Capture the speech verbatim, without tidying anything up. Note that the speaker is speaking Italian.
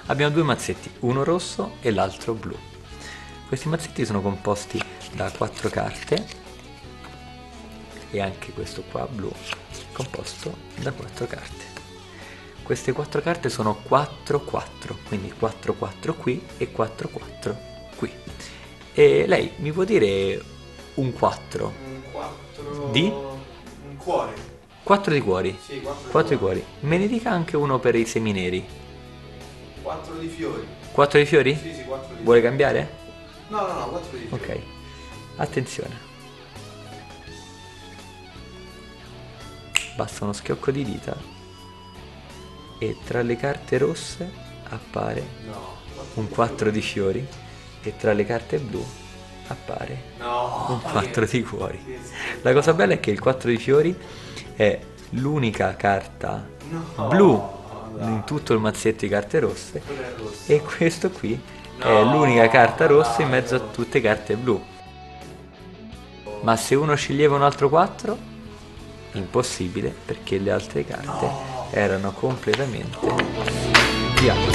abbiamo due mazzetti, uno rosso e l'altro blu. Questi mazzetti sono composti da quattro carte e anche questo qua blu è composto da quattro carte. Queste quattro carte sono quattro quattro, quindi quattro quattro qui e quattro quattro qui. E lei mi può dire un quattro? Un quattro... Di? Un cuore. quattro di cuori? Sì, quattro, quattro di cuori. Me ne dica anche uno per i semineri. quattro di fiori. quattro di fiori? Sì, sì, quattro di Vuole fiori. cambiare? No, no, no, quattro di fiori. Ok. Attenzione. Basta uno schiocco di dita e tra le carte rosse appare No. un quattro di fiori e tra le carte blu appare No. un quattro di cuori. La cosa bella è che il quattro di fiori è l'unica carta No. blu Dai. in tutto il mazzetto di carte rosse Quello è rosso. e questo qui No, è l'unica carta rossa in dai, mezzo a oh. tutte carte blu. Ma se uno sceglieva un altro quattro, impossibile, perché le altre carte No. erano completamente bianche.